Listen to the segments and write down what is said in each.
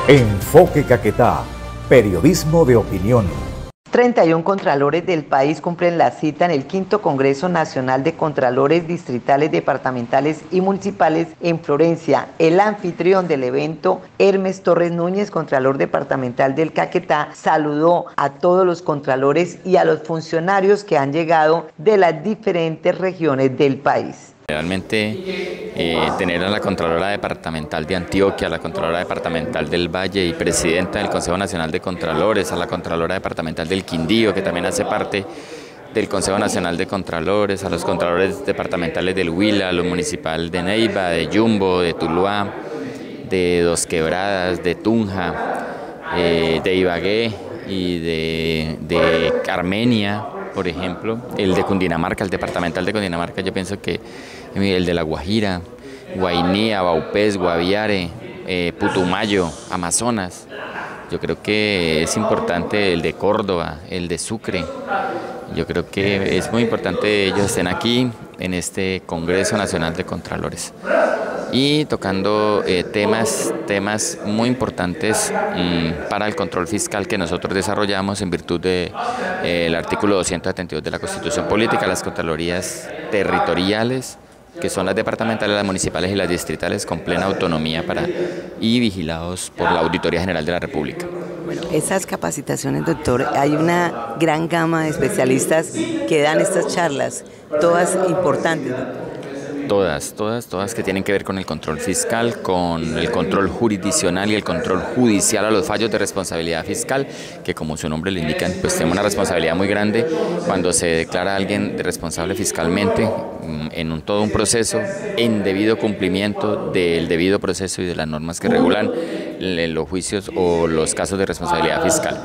Enfoque Caquetá, periodismo de opinión. 31 contralores del país cumplen la cita en el quinto Congreso Nacional de Contralores Distritales, Departamentales y Municipales en Florencia. El anfitrión del evento, Hermes Torres Núñez, Contralor Departamental del Caquetá, saludó a todos los contralores y a los funcionarios que han llegado de las diferentes regiones del país. Realmente tener a la Contralora Departamental de Antioquia, a la Contralora Departamental del Valle y presidenta del Consejo Nacional de Contralores, a la Contralora Departamental del Quindío, que también hace parte del Consejo Nacional de Contralores, a los Contralores Departamentales del Huila, a los municipales de Neiva, de Yumbo, de Tuluá, de Dos Quebradas, de Tunja, de Ibagué y de Armenia, por ejemplo, el de Cundinamarca, el departamental de Cundinamarca. Yo pienso que el de La Guajira, Guainía, Vaupés, Guaviare, Putumayo, Amazonas. Yo creo que es importante el de Córdoba, el de Sucre. Yo creo que es muy importante que ellos estén aquí en este Congreso Nacional de Contralores y tocando temas muy importantes para el control fiscal que nosotros desarrollamos en virtud del artículo 272 de la Constitución Política, las contralorías territoriales, que son las departamentales, las municipales y las distritales, con plena autonomía y vigilados por la Auditoría General de la República. Bueno, esas capacitaciones, doctor, hay una gran gama de especialistas que dan estas charlas, todas importantes, doctor. Todas que tienen que ver con el control fiscal, con el control jurisdiccional y el control judicial a los fallos de responsabilidad fiscal, que como su nombre le indican, pues tiene una responsabilidad muy grande cuando se declara a alguien responsable fiscalmente en todo un proceso, en debido cumplimiento del debido proceso y de las normas que regulan los juicios o los casos de responsabilidad fiscal.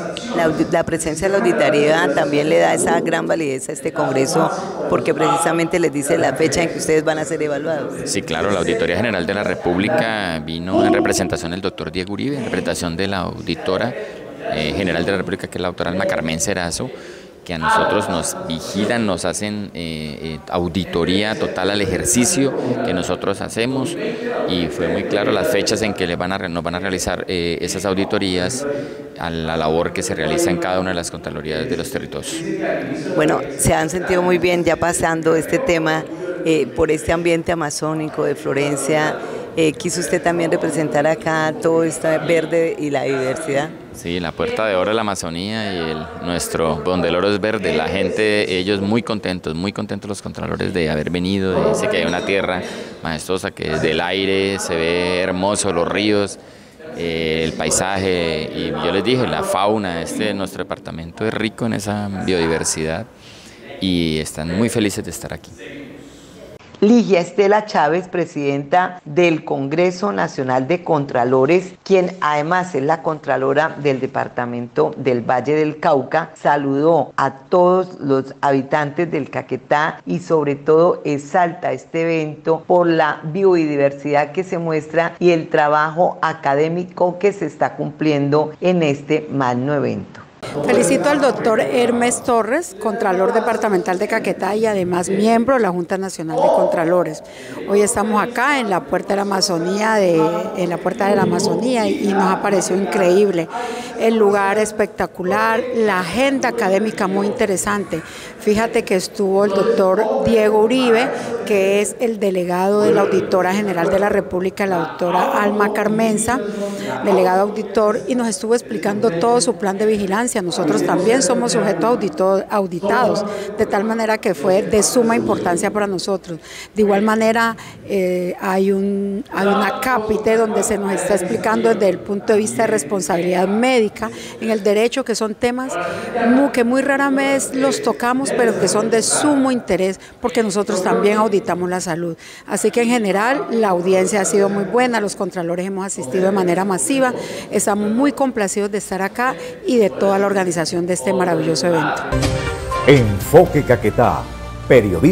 La presencia de la auditoría también le da esa gran validez a este Congreso, porque precisamente les dice la fecha en que ustedes van a ser evaluados. Sí, claro, la Auditoría General de la República vino en representación del doctor Diego Uribe, en representación de la Auditora General de la República, que es la doctora Alma Carmen Cerazo, que a nosotros nos vigilan, nos hacen auditoría total al ejercicio que nosotros hacemos, y fue muy claro las fechas en que nos van a realizar esas auditorías a la labor que se realiza en cada una de las contralorías de los territorios. Bueno, se han sentido muy bien ya pasando este tema por este ambiente amazónico de Florencia. ¿Quiso usted también representar acá todo esto verde y la diversidad? Sí, la puerta de oro de la Amazonía y nuestro donde el oro es verde. La gente, ellos muy contentos los contralores de haber venido. Dice que hay una tierra majestuosa, que desde el aire se ve hermoso, los ríos, el paisaje, y yo les dije, la fauna, nuestro departamento es rico en esa biodiversidad y están muy felices de estar aquí. Ligia Estela Chávez, presidenta del Congreso Nacional de Contralores, quien además es la contralora del departamento del Valle del Cauca, saludó a todos los habitantes del Caquetá y sobre todo exalta este evento por la biodiversidad que se muestra y el trabajo académico que se está cumpliendo en este magno evento. Felicito al doctor Hermes Torres, Contralor Departamental de Caquetá y además miembro de la Junta Nacional de Contralores. Hoy estamos acá en la Puerta de la Amazonía, y nos ha parecido increíble. El lugar espectacular, la agenda académica muy interesante. Fíjate que estuvo el doctor Diego Uribe, que es el delegado de la Auditora General de la República, la doctora Alma Carmenza, delegado auditor, y nos estuvo explicando todo su plan de vigilancia. Nosotros también somos sujetos auditados, de tal manera que fue de suma importancia para nosotros. De igual manera, hay una cápite donde se nos está explicando desde el punto de vista de responsabilidad médica en el derecho, que son temas que muy rara vez los tocamos, pero que son de sumo interés, porque nosotros también auditamos la salud. Así que en general la audiencia ha sido muy buena, los contralores hemos asistido de manera masiva, estamos muy complacidos de estar acá y de toda la organización de este maravilloso evento. Enfoque Caquetá, periodismo.